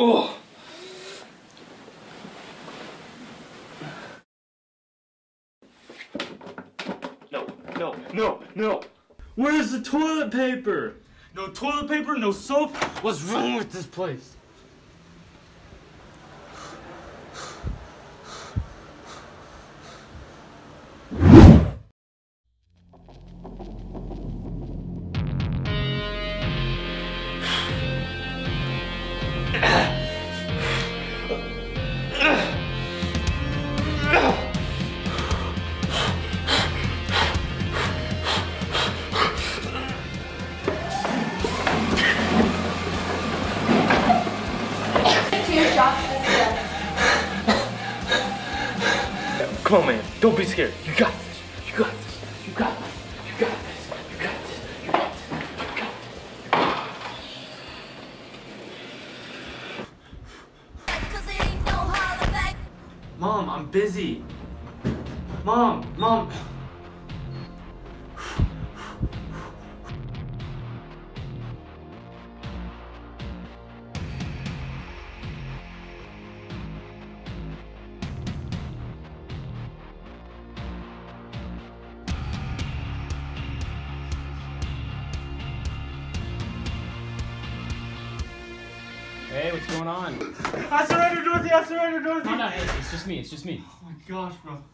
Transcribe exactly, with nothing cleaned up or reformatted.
Oh. No, no, no, no. Where's the toilet paper? No toilet paper, no soap. What's wrong with this place? Come on, man. Don't be scared. You got this. You got this. You got this. You got this. You got this. You got this. You got this. Mom, I'm busy. Mom, Mom. Hey, what's going on? I surrender, Dorothy! I surrender, Dorothy! No, no, it's, it's just me, it's just me. Oh my gosh, bro.